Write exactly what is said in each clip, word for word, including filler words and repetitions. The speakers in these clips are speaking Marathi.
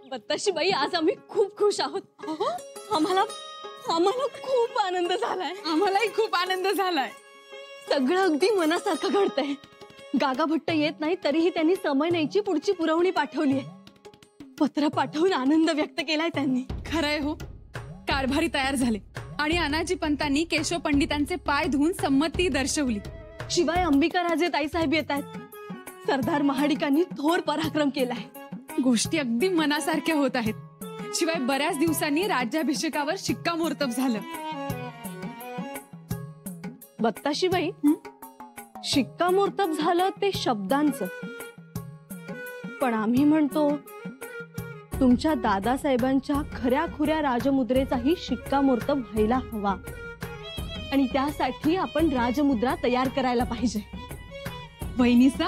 बत्ताशी बाई, आज आम्ही खूप खुश आहोत. आम्हाला आम्हाला खूप आनंद झालाय. आम्हालाही खूप आनंद झालाय. सगळं अगदी मनासारखं घडतंय. गागा भट्ट येत नाही तरीही त्यांनी समय न्यायची पुढची पुरवणी पाठवली आहे. पत्र पाठवून आनंद व्यक्त केलाय त्यांनी. खरंय हो, कारभारी तयार झाले आणि अनाजी पंतांनी केशव पंडितांचे पाय धुवून संमती दर्शवली. शिवाय अंबिका राजे ताईसाहेब येत आहेत. सरदार महाडिकांनी थोर पराक्रम केलाय. गोष्टी अगदी मनासारख्या होत आहेत. शिवाय बऱ्याच दिवसांनी राज्याभिषेकावर शिक्कामोर्तब झालं. बत्ताशीबाई, शिक्कामोर्तब झालं ते शब्दांचं, पण आम्ही म्हणतो तुमच्या दादासाहेबांच्या खऱ्या खुऱ्या राजमुद्रेचाही शिक्कामोर्तब व्हायला हवा. आणि त्यासाठी आपण राजमुद्रा तयार करायला पाहिजे. वहिनीसा,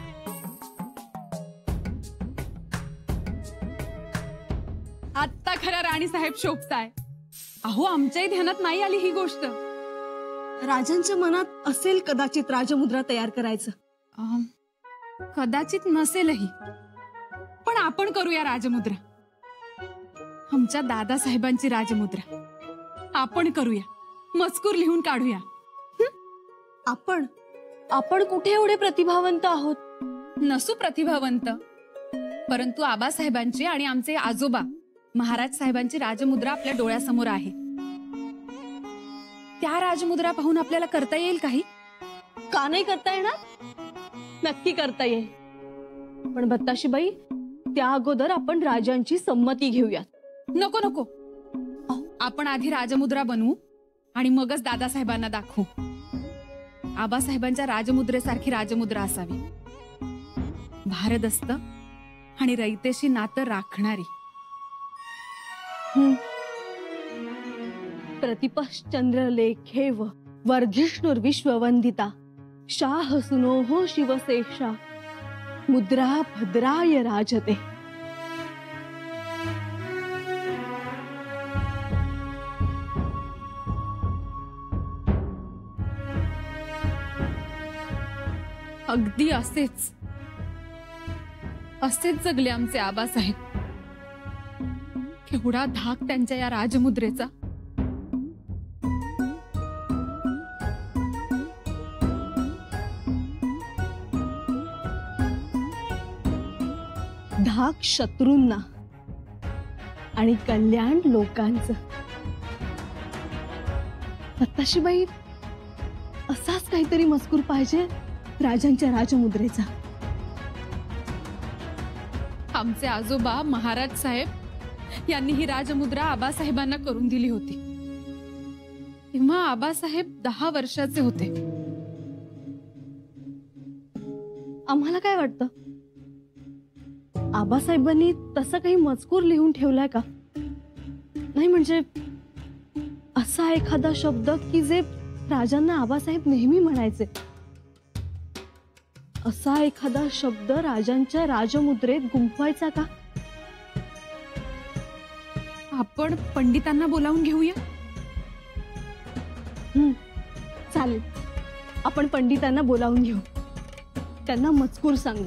आत्ता खरा राणी साहेब शोभताय. अहो, आमच्याही ध्यानात नाही आली ही गोष्ट. राजांच्या मनात असेल कदाचित राजमुद्रा तयार करायचं. अं, कदाचित नसेलही, पण आपण करूया राजमुद्रा. आमच्या दादासाहेबांची राजमुद्रा आपण करूया. मजकूर लिहून काढूया. आपण आपण कुठे एवढे प्रतिभावंत आहोत? नसू प्रतिभावंत, परंतु आबासाहेबांची आणि आमचे आजोबा महाराज साहेबांची राजमुद्रा आपल्या डोळ्यासमोर आहे. त्या राजमुद्रा पाहून आपल्याला करता येईल काही? का नाही करता येणार? नक्की करता येईल. पण बत्ताशीबाई, त्या अगोदर आपण राजांची संमती घेऊयात. नको नको, आपण आधी राजमुद्रा बनवू आणि मगच दादासाहेबांना दाखवू. आबासाहेबांच्या राजमुद्रेसारखी राजमुद्रा असावी. भारदस्त आणि रयतेशी नातं राखणारी. प्रतिपश्चंद्रलेखेव वर्धिष्णुर्विश्ववंदिता शाह सुनोहो शिवसेक्षा मुद्रा भद्राय राजते. अगदी असेच असेच जगले आमचे आबासाहेब. केवढा धाक त्यांच्या या राजमुद्रेचा. धाक शत्रूंना आणि कल्याण लोकांचं. बत्ताशीबाई, असाच काहीतरी मजकूर पाहिजे राजांच्या राजमुद्रेचा. आमचे आजोबा महाराज साहेब यांनी ही राजमुद्रा आबासाहेबांना करून दिली होती. तेव्हा आबासाहेब दहा वर्षाचे होते. आम्हाला काय वाटतं, आबासाहेबांनी तसं काही मजकूर लिहून ठेवलाय का? नाही म्हणजे असा एखादा शब्द की जे राजांना आबासाहेब नेहमी म्हणायचे. असा एखादा शब्द राजांच्या राजमुद्रेत गुंफवायचा का? आपण पंडितांना बोलावून घेऊया. हम्म, चालेल. आपण पंडितांना बोलावून घेऊ. त्यांना मजकूर सांगू.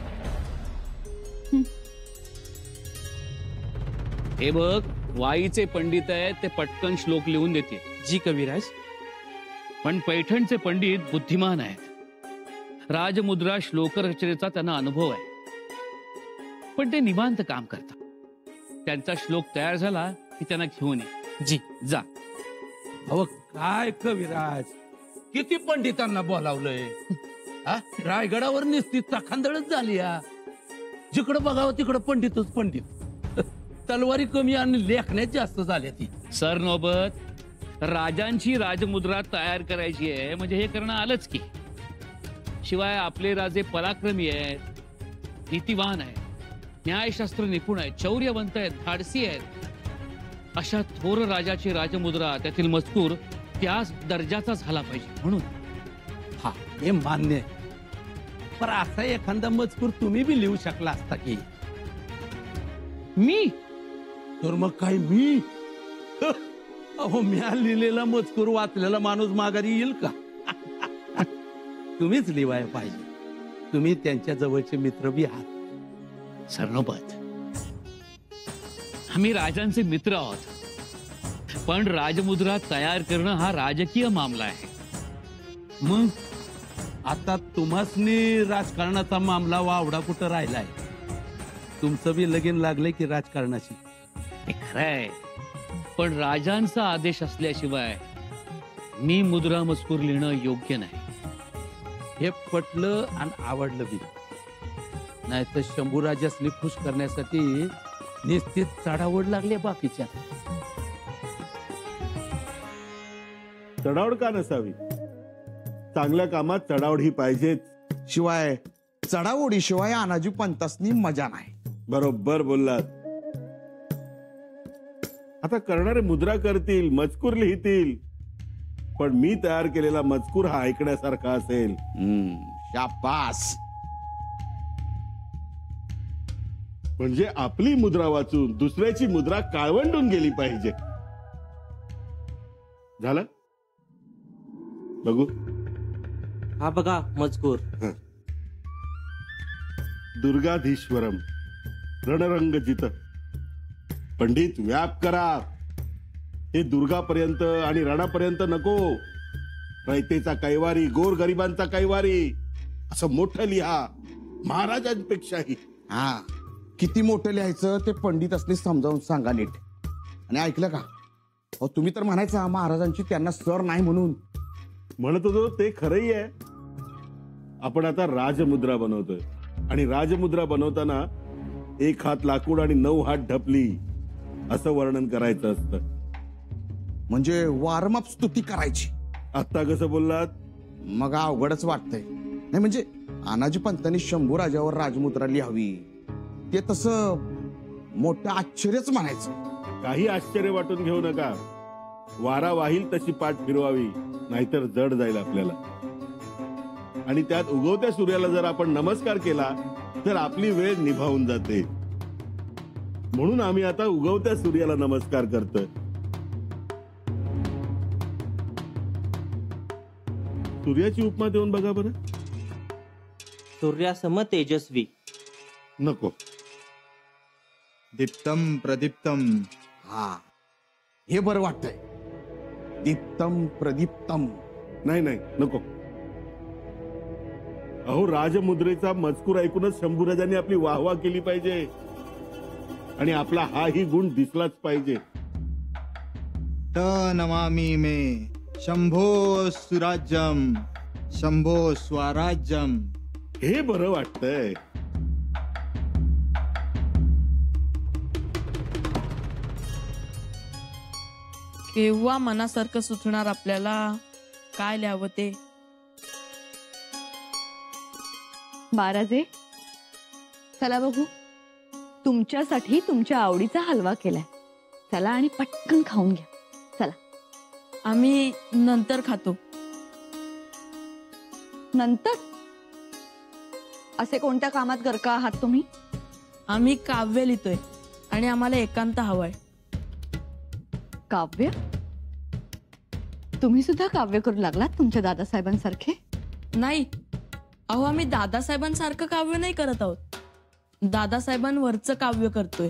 हे बघ, वाईचे पंडित आहेत ते पटकन श्लोक लिहून देते. जी कविराज. पण पैठणचे पंडित बुद्धिमान आहेत. राजमुद्रा श्लोक रचनेचा त्यांना अनुभव आहे, पण ते निवांत काम करतात. त्यांचा श्लोक तयार झाला की त्यांना घेऊन ये. जी जा. अहो काय कविराज, किती पंडितांना बोलावलंय. रायगडावर निस्ती चाखांदळच झाली. जिकडं बघावं तिकडं पंडितच पंडित. तलवारी कमी आणि लेखण्यात जास्त झाल्या. ती सर नौबत, राजांची राजमुद्रा तयार करायची आहे म्हणजे हे करणं आलंच की. शिवाय आपले राजे पराक्रमी आहेत, नीतिवान आहेत, न्यायशास्त्र निपुण आहेत, शौर्यवंत आहेत, धाडसी आहेत. अशा थोर राजाची राजमुद्रा, त्यातील मजकूर त्याच दर्जाचा झाला पाहिजे. म्हणून हा, हे मान्य आहे. पण असा एखादा मजकूर तुम्ही बी लिहू शकला असता की. मी तर मग काय मी? अहो, म्या लिहिलेला मजकूर वाचलेला माणूस माघारी येईल का? तुम्हीच लिहाय पाहिजे. तुम्ही त्यांच्या जवळचे मित्र बी आहात. सरनोबत, आम्ही राजांचे मित्र आहोत, पण राजमुद्रा तयार करणं हा राजकीय मामला आहे. मग आता तुम्हासनी राजकारणाचा मामला वावडा कुठं राहिलाय? तुमचं बी लगीन लागलंय की राजकारणाशी? हे खरंय, पण राजांचा आदेश असल्याशिवाय मी मुद्रा मजकूर लिहिणं योग्य नाही. हे पटलं आणि आवडलं बी. नाही तर शंभूराजासनी खुश करण्यासाठी निश्चित चढावड लागली बाकीच्या. चढावड का नसावी? चांगल्या कामात चढावड ही पाहिजेच. शिवाय चढाओढी शिवाय अनाजी पंतासनी मजा नाही. बरोबर बोललात. आता करणारे मुद्रा करतील, मजकूर लिहितील, पण मी तयार केलेला मजकूर हा ऐकण्यासारखा असेल. हम्म, शाबास. म्हणजे आपली मुद्रा वाचून दुसऱ्याची मुद्रा काळवंडून गेली पाहिजे. झालं? बघू. हा बघा मजकूर. दुर्गाधीश्वरम रणरंगजित. पंडित व्याप करा. हे दुर्गापर्यंत आणि रणापर्यंत नको. रयतेचा कैवारी, गोर गरिबांचा कैवारी असं मोठं लिहा, महाराजांपेक्षाही. हा, किती मोठं लिहायचं ते पंडितासनी समजावून सांगा नीट. आणि ऐकलं का? अहो तुम्ही तर म्हणायचा महाराजांची त्यांना सर नाही म्हणून. म्हणत होतो ते खरंही आहे. आपण आता राजमुद्रा बनवतोय आणि राजमुद्रा बनवताना एक हात लाकूड आणि नऊ हात ढपली असं वर्णन करायचं असतं. म्हणजे वारमाप स्तुती करायची. आत्ता कसं बोललात? मग अवघडच वाटतंय. नाही म्हणजे अनाजी पंतांनी शंभू राजावर राजमुद्रा लिहावी ते तसं मोठं आश्चर्यच म्हणायचं. काही आश्चर्य वाटून घेऊ नका. वारा वाहील तशी पाठ फिरवावी, नाहीतर जड जाईल आपल्याला. आणि त्यात उगवत्या सूर्याला जर आपण नमस्कार केला तर आपली वेळ निभावून जाते. म्हणून आम्ही आता उगवत्या सूर्याला नमस्कार करतोय. सूर्याची उपमा देऊन बघा बरं. सूर्यासम तेजस्वी. नको. दीप्तम प्रदीप्तम. हा, हे बरं वाटतंय. दीप्तम प्रदीप्तम. नाही नाही नको. अहो राजमुद्रेचा मजकूर ऐकूनच शंभूराजांनी आपली वाहवा केली पाहिजे आणि आपला हाही गुण दिसलाच पाहिजे. त नमामि मे शंभो सुराज्यम शंभो स्वराज्यम. हे बरं वाटतंय. केव्हा मनासारखं सुचणार आपल्याला काय लिहावं ते. बाराजे, चला बघू. तुमच्यासाठी तुमच्या आवडीचा हलवा केलाय. चला आणि पटकन खाऊन घ्या. चला. आम्ही नंतर खातो. नंतर? असे कोणत्या कामात गरका आहात तुम्ही? आम्ही काव्य लिहितोय आणि आम्हाला एकांत हवाय. काव्य? तुम्ही सुद्धा काव्य करू लागलात तुमच्या दादासाहेबांसारखे? नाही, अहो आम्ही दादासाहेबांसारखं काव्य नाही करत आहोत. दादासाहेबांवरचं काव्य करतोय.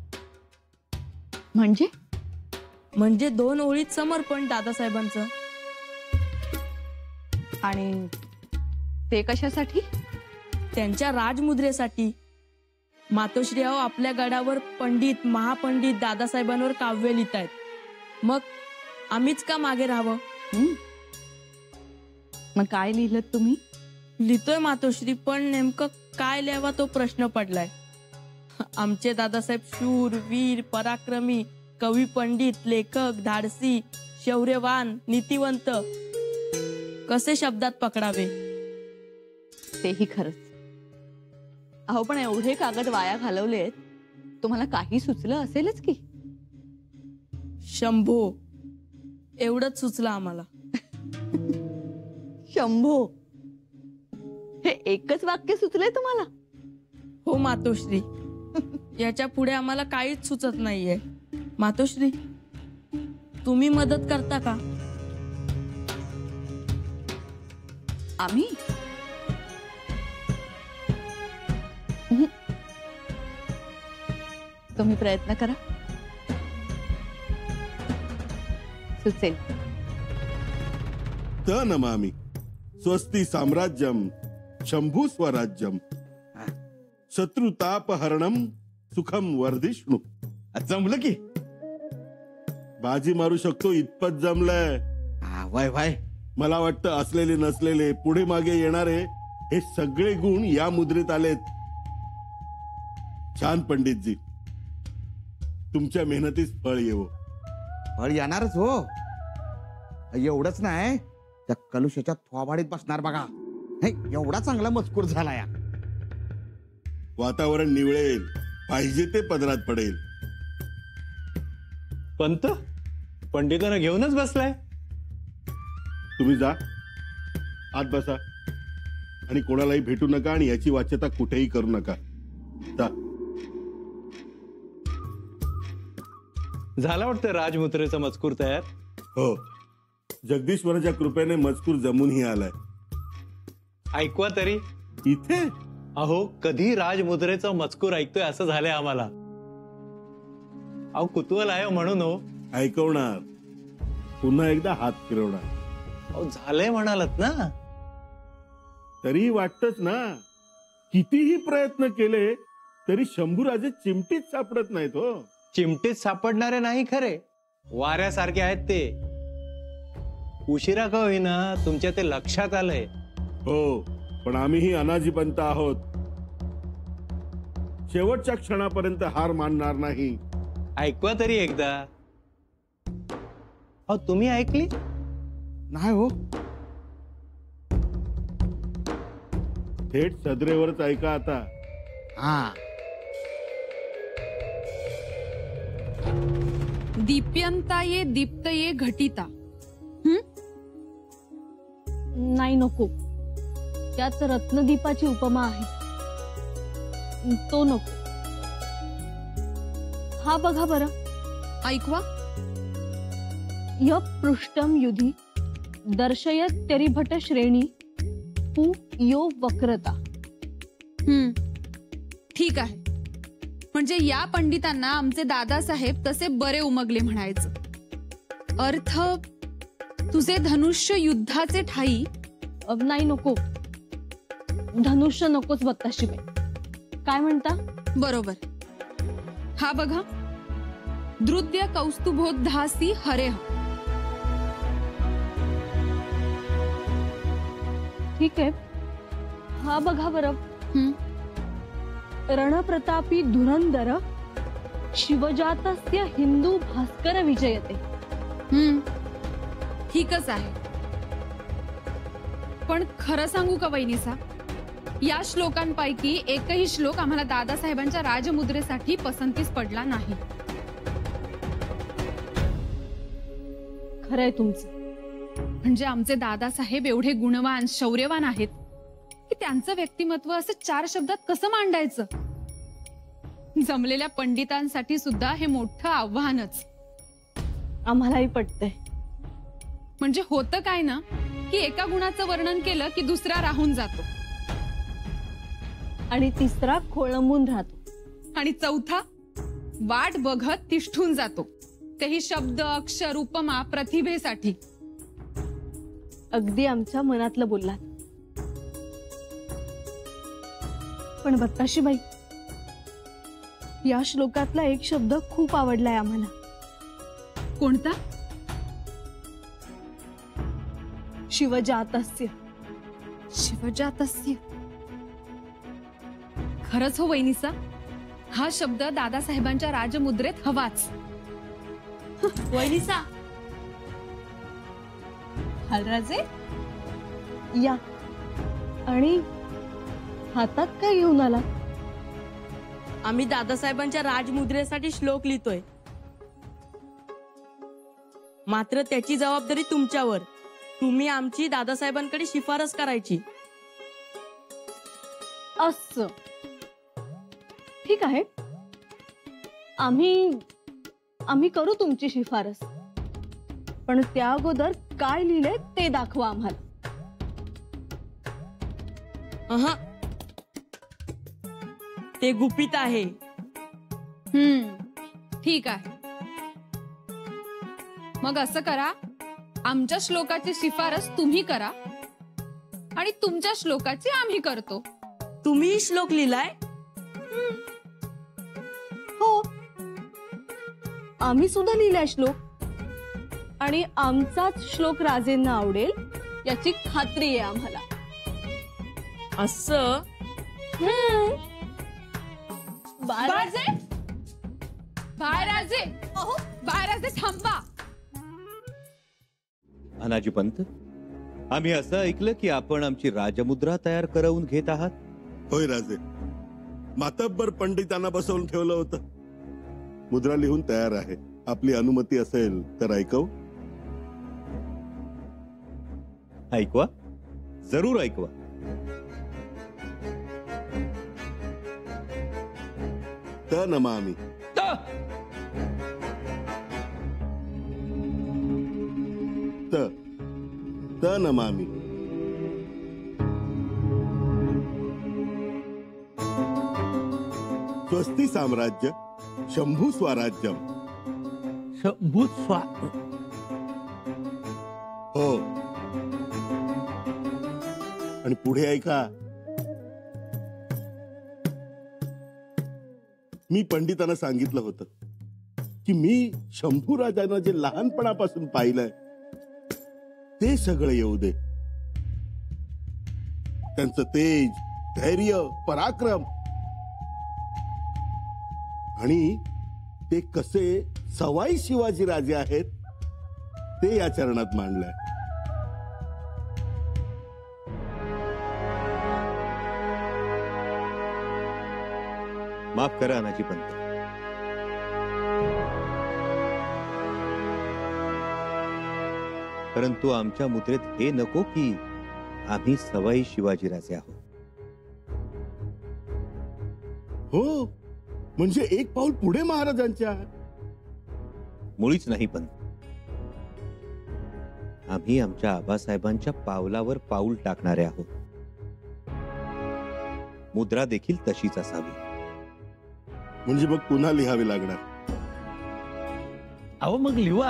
म्हणजे? म्हणजे दोन ओळीत समर्पण दादासाहेबांचं. आणि ते कशासाठी? त्यांच्या राजमुद्रेसाठी. मातोश्री अहो आपल्या गडावर पंडित महापंडित दादासाहेबांवर काव्य लिहितायत. मग आम्हीच का मागे राहावं? मग काय लिहिलं तुम्ही? लिहितोय मातोश्री, पण नेमकं काय लिहावा तो प्रश्न पडलाय. आमचे दादासाहेब शूर वीर पराक्रमी कवी पंडित लेखक धाडसी शौर्यवान नीतिवंत कसे शब्दात पकडावे? तेही खरंच. अहो पण एवढे कागद वाया घालवलेत, तुम्हाला काही सुचलं असेलच की. शंभो एवढंच सुचलं आम्हाला. शंभो हे एकच वाक्य सुचलंय तुम्हाला? हो मातोश्री, याच्या पुढे आम्हाला काहीच सुचत नाहीये. मातोश्री तुम्ही मदत करता का? आम्ही? तुम्ही प्रयत्न करा. सुचेल. त नमामि स्वस्ति साम्राज्यम शंभू स्वराज्यम शत्रुतापहरणम सुखम वर्धिष्णु. जमलं की. बाजी मारू शकतो इतपत जमलंय. हा, वाय वाय. मला वाटतं असलेले नसलेले पुढे मागे येणारे हे सगळे गुण या मुद्रेत आलेत. छान पंडितजी, तुमच्या मेहनतीस फळ येवो. फळ येणारच हो. एवढंच नाही, त्या कलुशाच्या थोबाडीत बसणार बघा. हे, एवढा चांगला मजकूर झाला या. वातावरण निवळेल, पाहिजे ते पदरात पडेल. पंत पंडितांना घेऊनच बसलाय. तुम्ही जा, आत बसा आणि कोणालाही भेटू नका आणि याची वाच्यता कुठेही करू नका. जा. झाला वाटतं राजमुद्रेचा मजकूर तयार. हो, जगदीश्वराच्या कृपेने मजकूर जमूनही आलाय. ऐकवा तरी. इथे अहो, कधी राजमुद्रेचा मजकूर ऐकतोय असं झालंय आम्हाला. अहो, कुतूहल आहे म्हणून हो. ऐकवणार, पुन्हा एकदा हात फिरवणार. अहो, झालंय म्हणालात ना. तरी वाटतच ना, कितीही प्रयत्न केले तरी शंभूराजे चिमटीत सापडत नाहीत हो. चिमटीत सापडणारे नाही खरे, वाऱ्यासारखे आहेत ते. उशिरा का होईना तुमच्या ते लक्षात आलंय. हो, पण आम्हीही अनाजीपंत आहोत. शेवटच्या क्षणापर्यंत हार मानणार नाही. ऐकवा तरी एकदा. अहो, तुम्ही ऐकली नाही हो. थेट सदरेवरच ऐका आता. हा, दीप्यंताये दीप्तये घटिता. नाही, नको. त्यात रत्नदीपाची उपमा आहे, तो नको. हा बघा बरं. ऐकवा. य पृष्ठम युधी दर्शयत तरीभट श्रेणी पु यो वक्रता. हम्म, ठीक आहे. म्हणजे या पंडितांना आमचे दादासाहेब तसे बरे उमगले म्हणायचं. अर्थ, तुझे धनुष्य युद्धाचे ठाई. अ, नाही, नको. धनुष्य नकोच बत्ताशीबाई. काय म्हणता? बरोबर. हा बघा. द्रुद्य कौस्तुभोद्धासी हरेह. ठीक आहे. हा बघा बरं. हम्म. रणप्रतापी धुरंधर शिवजातस्य हिंदू भास्कर विजयते. हम्म, ठीकच आहे. पण खरं सांगू का वैनीसा, या श्लोकांपैकी एकही श्लोक आम्हाला दादासाहेबांच्या राजमुद्रेसाठी पसंतीस पडला नाही. खरंय तुमचं. म्हणजे आमचे दादासाहेब एवढे गुणवान शौर्यवान आहेत की त्यांचं व्यक्तिमत्व असं चार शब्दात कसं मांडायचं. जमलेल्या पंडितांसाठी सुद्धा हे मोठं आव्हानच. आम्हालाही पटतंय. म्हणजे होतं काय ना, की एका गुणाचं वर्णन केलं की दुसरा राहून जातो आणि तिसरा खोळंबून राहतो आणि चौथा वाट बघत तिष्ठून जातो, तेही शब्द अक्षर उपमा प्रतिभेसाठी. अगदी आमच्या मनातलं बोललात. पण बत्ताशीबाई, या श्लोकातला एक शब्द खूप आवडलाय आम्हाला. कोणता? शिवजातस्य. शिवजातस्य. खरंच हो वैनीसा, हा शब्द दादासाहेबांच्या राजमुद्रेत हवाच. वैनीसा, हलराजे या. आणि हातात काय घेऊन आला? आम्ही दादासाहेबांच्या राजमुद्रेसाठी श्लोक लिहितोय. मात्र त्याची जबाबदारी तुमच्यावर. तुम्ही आमची दादासाहेबांकडे शिफारस करायची. असं. ठीक आहे, आम्ही आम्ही करू तुमची शिफारस. पण त्या अगोदर काय लिहिले ते दाखवा आम्हाला. अहा, ते गुपित आहे. हम्म, ठीक आहे. मग असं करा, आमच्या श्लोकाची शिफारस तुम्ही करा आणि तुमच्या श्लोकाची आम्ही करतो. तुम्ही श्लोक लिहिलाय? हो, आम्ही सुद्धा लिहिलाय श्लोक आणि आमचाच श्लोक राजेंना आवडेल याची खात्री आहे आम्हाला. असं? बाळराजे, बाळराजे, बाळराजे थांबा. अनाजी पंत, आम्ही असं ऐकलं की आपण आमची राजमुद्रा तयार करवून घेत आहात. होय राजे, मातब्बर पंडितांना बसवून ठेवलं होतं. मुद्रा लिहून तयार आहे. आपली अनुमती असेल तर ऐकव. ऐकवा, जरूर ऐकवा. त नमामि. त त नमामि. स्वस्ति साम्राज्य शंभू स्वराज्यम. शंभू स्वा हो, आणि पुढे ऐका. मी पंडितांना सांगितलं होतं की मी शंभू राजांना जे लहानपणापासून पाहिलंय ते सगळं येऊ दे. त्यांचं तेज, धैर्य, पराक्रम आणि ते कसे सवाई शिवाजी राजे आहेत ते या चरणात मांडलंय. माफ करा अनाजी पंत, परंतु आमच्या मुद्रेत हे नको की आम्ही सवाई शिवाजीराजे आहोत. हो, म्हणजे एक पाऊल पुढे महाराजांच्या. मुळीच नाही पंत. आम्ही आमच्या आबासाहेबांच्या पावलावर पाऊल टाकणारे आहोत. मुद्रा देखील तशीच असावी. म्हणजे मग पुन्हा लिहावी लागणार. अहो मग लिवा.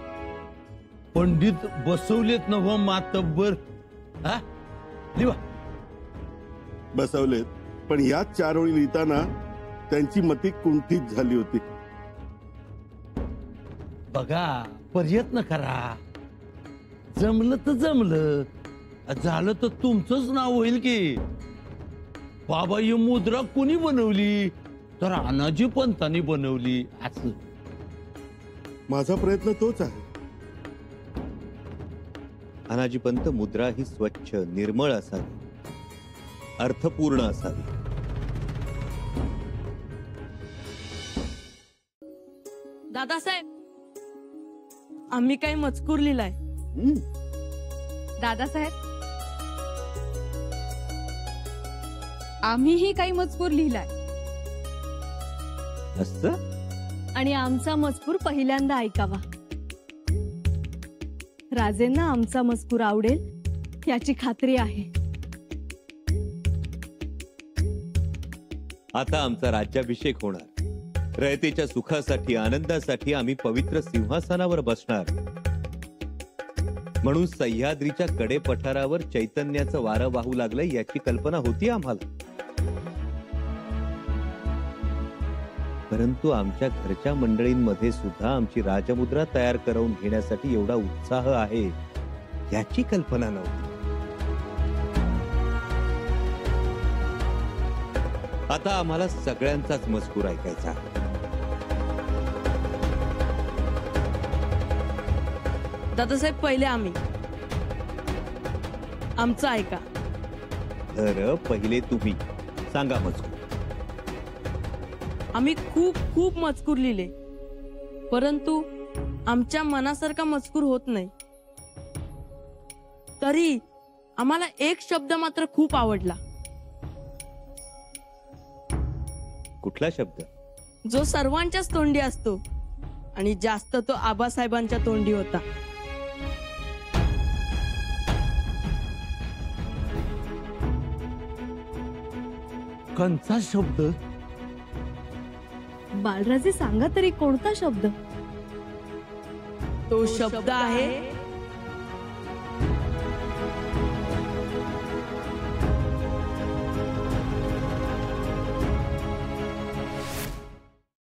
पंडित बसवलेत न व मातब्बर. हा, लिवा. बसवलेत, पण याच चार ओळी लिहिताना त्यांची मती कुंठित झाली होती. बघा, प्रयत्न करा. जमलं तर जमलं, झालं तर तुमचंच नाव होईल की बाबा ही मुद्रा कोणी बनवली तर अनाजी पंतांनी बनवली असं. माझा प्रयत्न तोच आहे. अनाजी पंत, मुद्रा ही स्वच्छ, निर्मळ असावी, अर्थपूर्ण असावी. दादासाहेब, आम्ही काही मजकूर लिहिलाय. दादासाहेब, आम्हीही काही मजकूर लिहिलाय. असं? आणि आमचा मजकूर पहिल्यांदा ऐकावा. राजेंना आमचा मजकूर आवडेल याची खात्री आहे. आता आमचा राज्याभिषेक होणार. रयतेच्या सुखासाठी, आनंदासाठी आम्ही पवित्र सिंहासनावर बसणार. म्हणून सह्याद्रीच्या कडे पठारावर चैतन्याचं वारं वाहू लागलंय याची कल्पना होती आम्हाला. परंतु आमच्या घरच्या मंडळींमध्ये सुद्धा आमची राजमुद्रा तयार करून घेण्यासाठी एवढा उत्साह आहे याची कल्पना नव्हती. आता आम्हाला सगळ्यांचाच मजकूर ऐकायचा. दादासाहेब, पहिले आम्ही. आमचं ऐका. तर पहिले तुम्ही सांगा मजकूर. आम्ही खूप खूप मजकूर लिहिले, परंतु आमच्या मनासारखा मजकूर होत नाही. तरी आम्हाला एक शब्द मात्र खूप आवडला. कुठला शब्द? जो सर्वांच्याच तोंडी असतो आणि जास्त तो आबासाहेबांच्या तोंडी होता. कंचा शब्द? बाळराजे, सांगा तरी कोणता शब्द? तो शब्द आहे